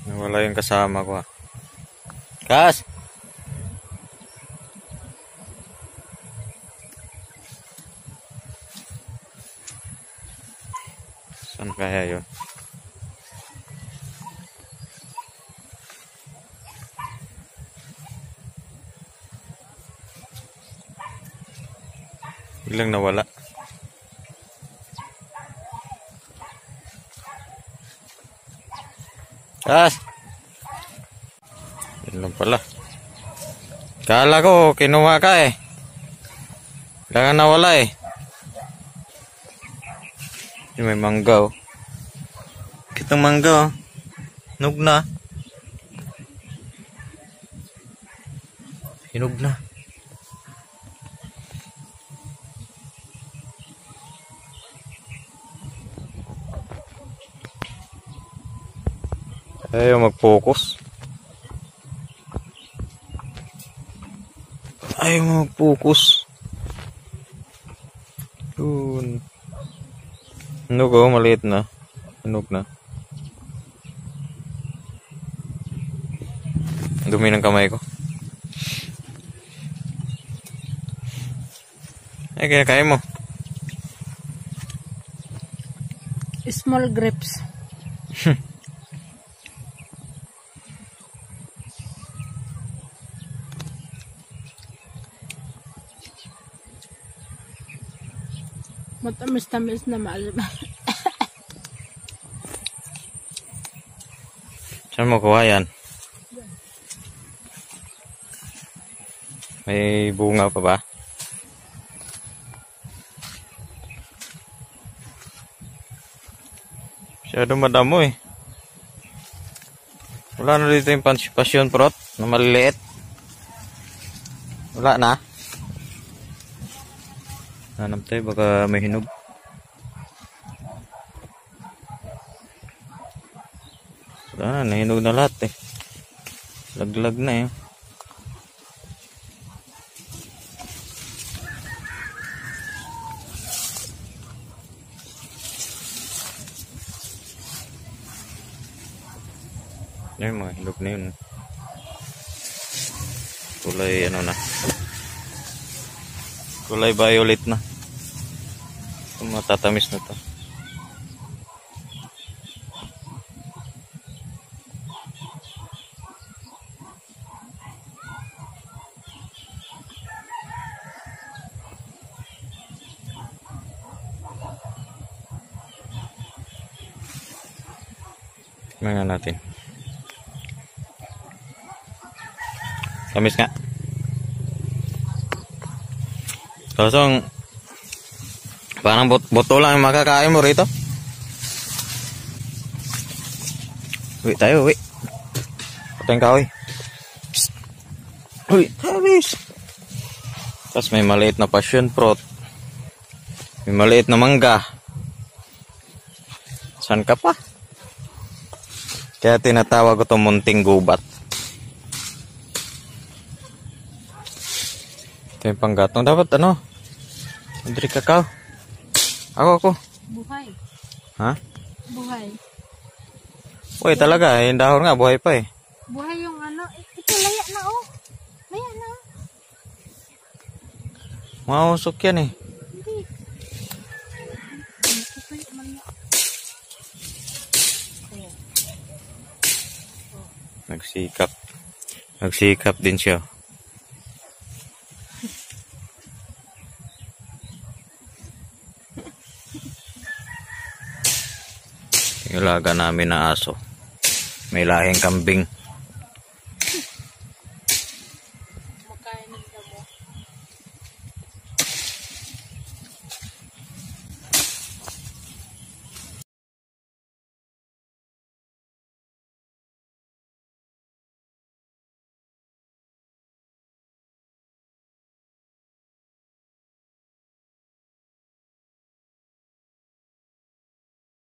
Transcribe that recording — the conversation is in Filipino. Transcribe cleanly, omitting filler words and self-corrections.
Nawala yung kasama ko. Kas! Saan kaya yun? Biglang nawala. Kas! Yun lang pala. Kala ko kinuha ka eh. Biglang nawala eh. Yung may mangga oh. Kitang mangga oh. Hinog na. Hinog na. Ayaw mag-focus. Ayaw mag-focus. Yun. Hinog oh, maliit na. Hinog na. Dumi ng kamay ko. Ay, kinakain mo. Small grapes. Matamis-tamis na maalim. Saan mo kuha yan? May bunga pa ba? Masyado madamo eh. Wala na dito yung passion fruit na maliliit. Wala na. Hanap tayo baka may hinog. Wala na, nahinog na lahat eh. Laglag na eh. Yung mga hinog na yun. Kulay ano na. Kulay violet na. Matatamis na to. Tingnan natin. Tamis nga. Kosong parang boto lang yung makakain mo rito. Uwi tayo, uwi. Pateng ka, uwi. Uwi, tamis. Tapos may maliit na passion fruit. May maliit na mangga. Saan ka pa? Kaya tinatawag ko ito munting gubat. Ito yung panggatong. Dapat ano? Andri kakao. Ako. Buhay. Ha? Buhay. Uy, talaga. Yung dahon nga, buhay pa eh. Buhay yung ano. Ito, laya na oh. Laya na. Mausok yan eh. Hindi. Nagsikap. Nagsikap din siya. Ilaga namin na aso. May lahing kambing. Makain ng damo.